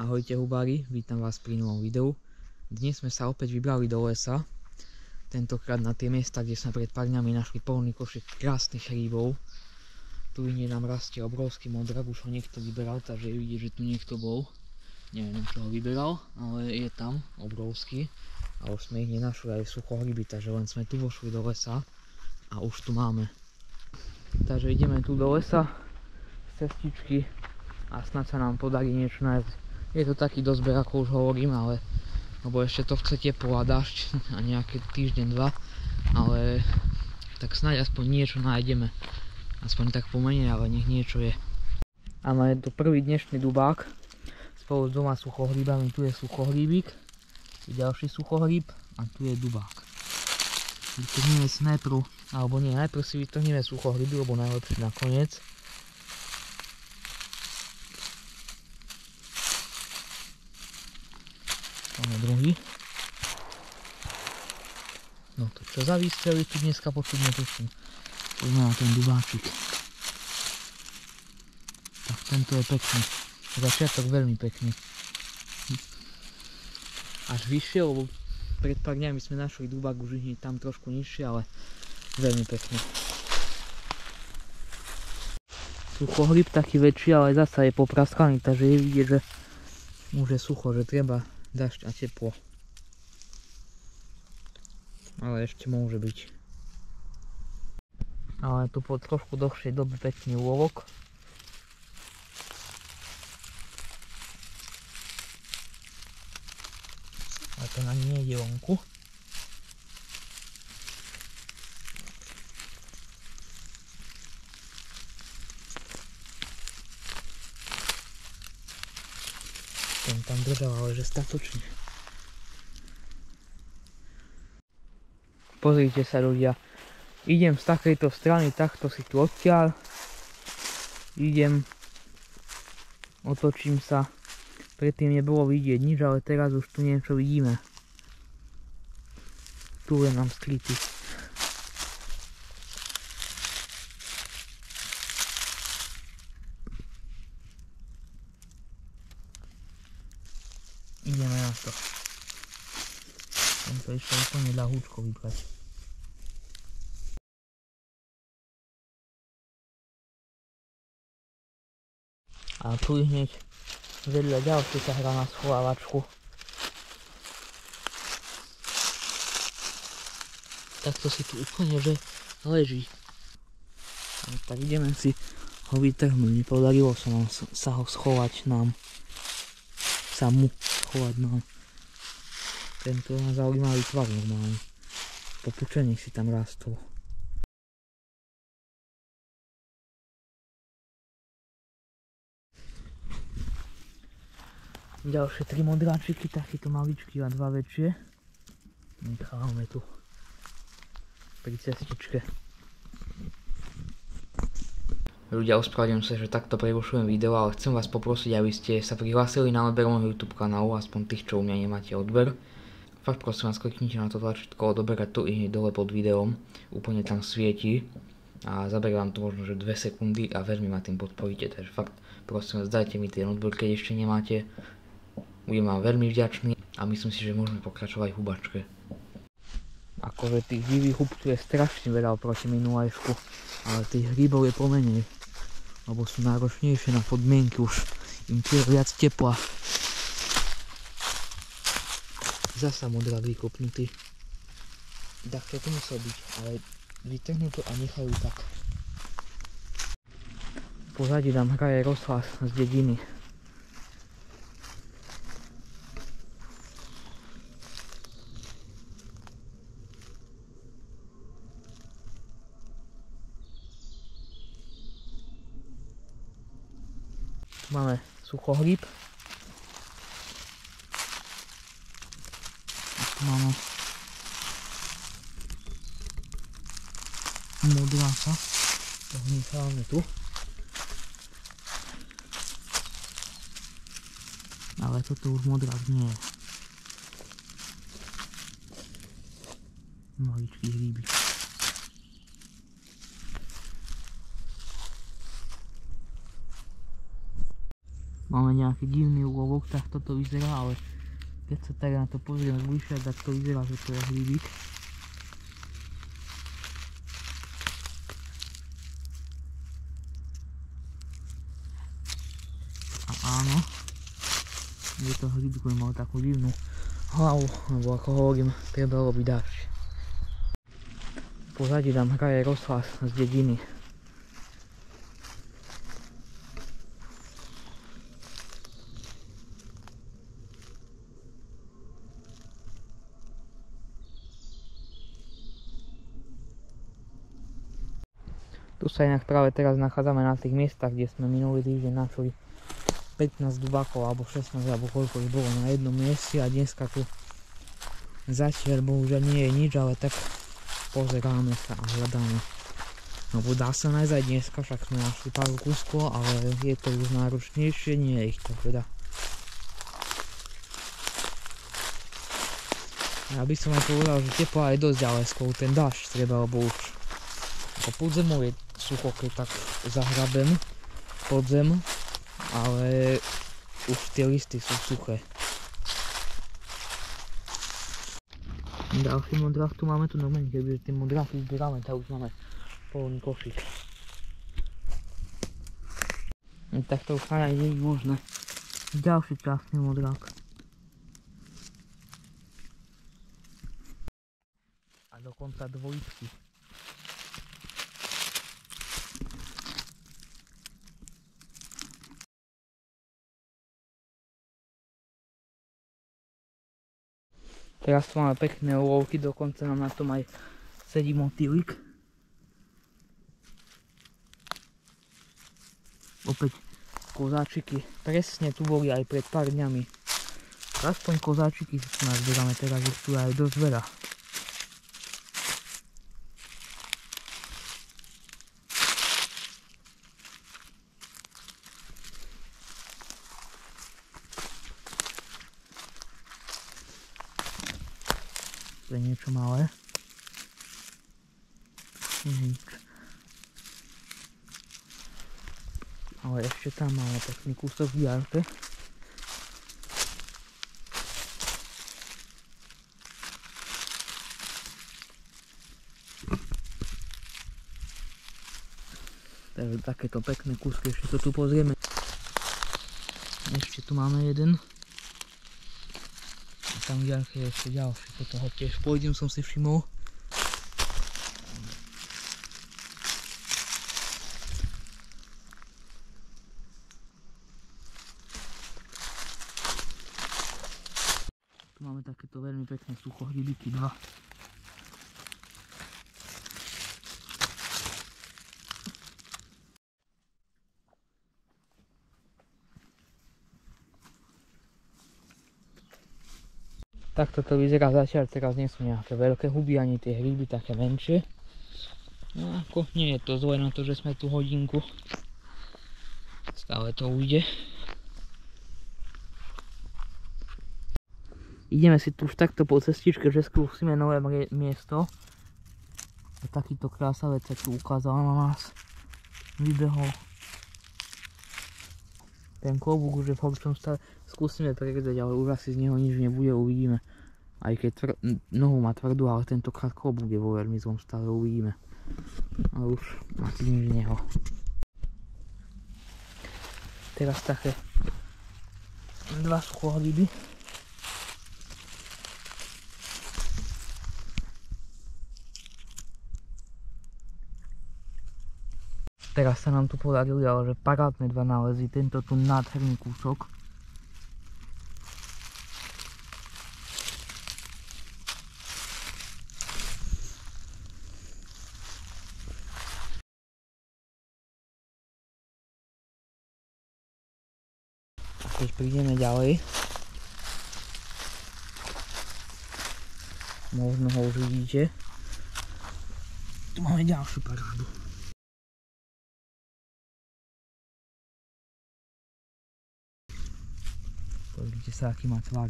Ahojte hubári, vítam vás pri novom videu. Dnes sme sa opäť vybrali do lesa, tentokrát na tie miesta, kde sme pred pár dňami našli plný košík krásnych hríbov. Tu inde nám rastie obrovský modrak, už ho niekto vyberal, takže je vidieť, že tu niekto bol. Neviem, čo ho vyberal, ale je tam obrovský a už sme ich nenašli aj suchohryby, takže len sme tu vošli do lesa a už tu máme. Takže ideme tu do lesa z cestičky a snad sa nám podarí niečo nájsť. Je to taký dozber, ako už hovorím, ale lebo ešte to chce teplo a dážď a nejaké týždeň, dva, ale tak snáď aspoň niečo nájdeme. Aspoň tak pomenej, ale nech niečo je. A máme tu prvý dnešný dubák spolu s dvoma suchohríbami. Tu je suchohríbik, tu je ďalší suchohríb a tu je dubák. Vytrhneme si najprv, alebo nie, najprv si vytrhneme suchohríby, lebo najlepšie nakoniec. Máme druhý. No to čo za výstrely tu dneska počuť netuším. Poďme na ten dubáčik. Tak tento je pekný. Začiatok veľmi pekný. Až vyššie, lebo pred pár dňami sme našli dubák, už je tam trošku nižšie, ale veľmi pekný. Suchohryb taký väčší, ale zasa je popraskaný, takže je vidieť, že už je sucho, že treba dážď a teplo. Ale ešte môže byť. Ale tu po trošku dlhšej dobe pekný úlovok. Ale to ani nie je vonku. Ten tam držal, ale že statočne. Pozrite sa ľudia, idem z takejto strany, takto si tu odtiaľ, idem, otočím sa, predtým nebolo vidieť nič, ale teraz už tu niečo vidíme. Tu je nám skrytý. Ideme na to. Tento ešte úplne ľahúčko vybrať. A tu hneď vedľa ďalšie sa hrá na schovávačku. Takto si tu úplne že leží. Tak ideme si ho vytrhnúť. Nepodarilo sa ho schovať nám. Samu schovať nám. Tento má zaujímavý tvar normálne. Popučeník si tam rastol. Ďalšie 3 modráčiky, takýto maličký a 2 väčšie. Nechávame tu pri cestičke. Ľudia, ospravedlňujem sa, že takto prerušujem video, ale chcem vás poprosiť, aby ste sa prihlásili na odber môjho YouTube kanálu, aspoň tých, čo u mňa nemáte odber. Fakt prosím vás, kliknite na to tlačítko odoberať tu i dole pod videom, úplne tam svieti a zaberie vám to možno že 2 sekundy a veľmi ma tým podporíte, takže fakt prosím vás, dajte mi ten odber, keď ešte nemáte. Budem vám veľmi vďačný a myslím si, že môžeme pokračovať v hubačke. Akože tých živých hub tu je strašne veľa oproti minulajšku, ale tých hríbov je pomenej, lebo sú náročnejšie na podmienky, už im tiež viac tepla. Zasa modrák vykopnutý. Tak to musel byť, ale vytrhnú to a nechajú tak. V pozadí nám hraje rozhlas z dediny. Tu máme suchohríb. Tu máme modráka. To necháme tu. Ale toto už modrák nie je. Maličký hríbik. máme nejaký divný úlovok, tak toto vyzerá, ale keď sa tak na to pozriem zbližšia, tak to vyzerá, že to je hríbik. A áno, je to hríbik, ktorý mal takú divnú hlavu, lebo ako hovorím, prebehol by dážď. V pozadí tam hraje rozhlas z dediny. Tu sa inak práve teraz nachádzame na tých miestach, kde sme minulý týždeň našli 15 dubákov alebo 16 alebo koľko ich bolo na jednom mieste a dneska tu zatiaľ bohužiaľ nie je nič, ale tak pozeráme sa a hľadáme. No dá sa nájsť aj dneska, však sme našli pár kúskov, ale je to už náročnejšie, nie je ich to teda. Ja by som aj povedal, že teplo aj dosť, ale skôr ten dážď treba, lebo už ako pod zemou je sucho, keď tak zahrabem pod zem, ale už tie listy sú suché. Ďalší modrák tu máme tu normálne, keďže tie modráky zbierame, tak už máme polný košík. Tak to už aj nie je možné. Ďalší krásny modrák. A dokonca dvojitky. Teraz tu máme pekné úlovky, dokonca nám na tom aj sedí motýlik. Opäť kozáčiky, presne tu boli aj pred pár dňami. Aspoň kozáčiky si tu nazbierame, teraz ich tu aj dosť veľa. To je niečo malé. Nič. Ale ešte tam máme pekný kúsok v jarke. Takže takéto pekné kúsky, ešte to tu pozrieme. Ešte tu máme jeden. Tam v jarke je ešte ďalší, po toho tiež pôjdem, som si všimol. Tu máme takéto veľmi pekné suchohríbiky, dva. Takto to vyzerá zatiaľ, teraz nie sú nejaké veľké huby, ani tie hríby také menšie. No ako nie je to zle na to, že sme tu hodinku. Stále to ujde. Ideme si tu už takto po cestičke, že skúsime nové miesto. A takýto krásavec sa tu ukázal na nás. Vybehol ten klobúk, už je v horšom stave. Skúsime pregledať, ale už asi z neho nič nebude, uvidíme. Aj keď nohu má tvrdú, ale tentokrát klobúk je vo veľmi zlom stave, uvidíme. Ale už asi nič z neho. Teraz také dva suchohríby. Teraz sa nám tu podarili, ale že parádne dva nálezy, tento tu nádherný kúsok. A keď prídeme ďalej, možno ho už vidíte, tu máme ďalšiu parádu. Pozrite sa, aký má tvar.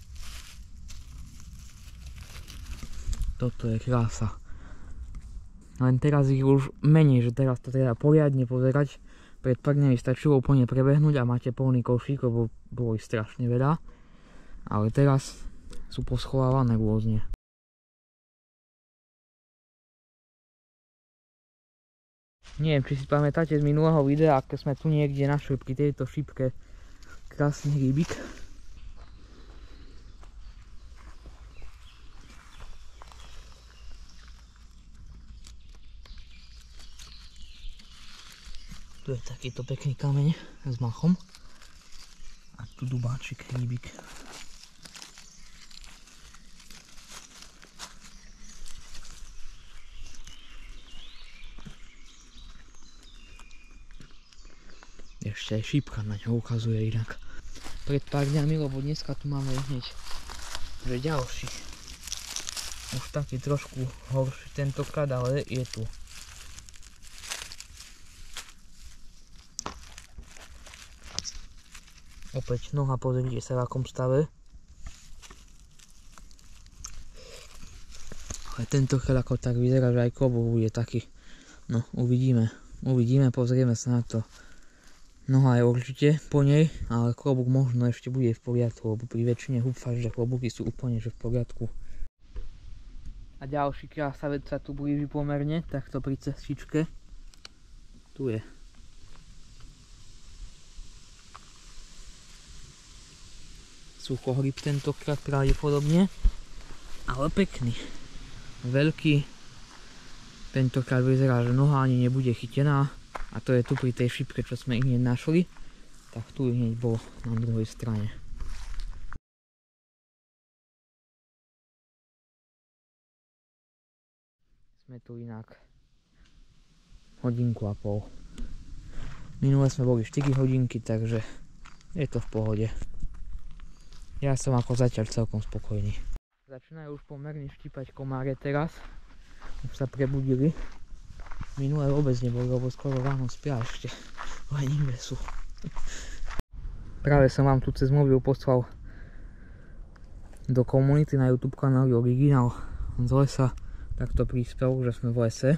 Toto je krása. Len teraz ich už menej, že teraz to treba poriadne pozerať. Pred pár dňami stačilo úplne prebehnúť a máte plný košík, lebo bolo ich strašne veľa. Ale teraz sú poschovávané rôzne. Neviem, či si pamätáte z minulého videa, keď sme tu niekde našli pri tejto šípke krásny hríbik. Tu je takýto pekný kameň s machom. A tu dubáčik, hríbik. Ešte aj šípka na ňo ukazuje inak. Pred pár dňami, lebo dneska tu máme hneď že ďalší. Už taký trošku horší tentokrát, ale je tu. Opäť noha, pozrite sa v akom stave. Ale tentokrát ako tak vyzerá, že aj klobúk bude taký. No uvidíme, pozrieme sa na to. Noha je určite po nej, ale klobúk možno ešte bude v poriadku, lebo pri väčšine húbfažďa klobúky sú úplne že v poriadku. A ďalší krásavec sa tu blíži pomerne, takto pri cestičke. Tu je. Suchohryb tentokrát pravdepodobne, ale pekný. Veľký. Tentokrát vyzerá, že noha ani nebude chytená. A to je tu pri tej šípke, čo sme ich hneď našli. Tak tu hneď bol na druhej strane. Sme tu inak hodinku a pol. Minule sme boli 4 hodinky, takže je to v pohode. Ja som ako zatiaľ celkom spokojný. Začínajú už pomerne štípať komáre teraz. Už sa prebudili. Minulé vôbec neboli, lebo skoro ráno spia ešte. Len nikde sú. Práve som vám tu cez mobil poslal do komunity na YouTube kanáli Originál z lesa takto príspevok, že sme v lese.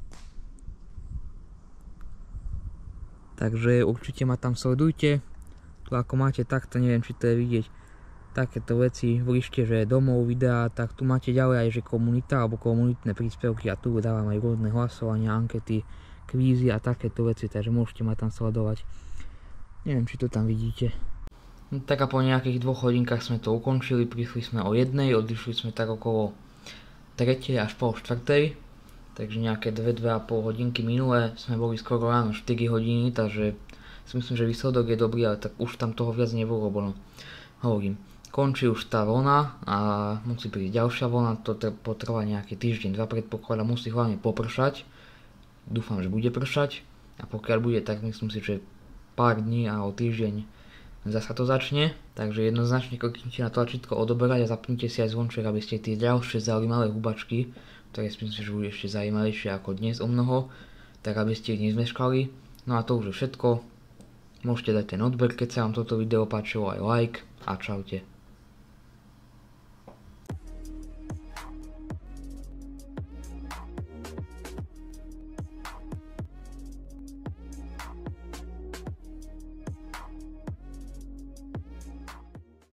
Takže určite ma tam sledujte. Tu ako máte takto, neviem či to je vidieť, takéto veci vlište, že domov, videá, tak tu máte ďalej aj že komunita alebo komunitné príspevky a tu dávam aj rôzne hlasovania, ankety, kvízy a takéto veci, takže môžete ma tam sledovať. Neviem, či to tam vidíte. No, tak a po nejakých 2 hodinkách sme to ukončili, prišli sme o 1, odišli sme tak okolo 3 až pol 4, takže nejaké 2,5 hodinky minulé sme boli skoro ráno 4 hodiny, takže si myslím, že výsledok je dobrý, ale tak už tam toho viac nebolo, lebo no, hovorím. Končí už tá vlna a musí prísť ďalšia vlna, to potrvá nejaký týždeň, 2 predpokladá, musí hlavne popršať. Dúfam, že bude pršať a pokiaľ bude, tak myslím si, že pár dní a o týždeň zasa to začne. Takže jednoznačne kliknite na tlačítko odoberať a zapnite si aj zvonček, aby ste tie ďalšie zaujímavé hubačky, ktoré si myslím, že budú ešte zaujímavejšie ako dnes o mnoho, tak aby ste ich nezmeškali. No a to už je všetko. Môžete dať ten odber, keď sa vám toto video páčilo, aj like a čaute.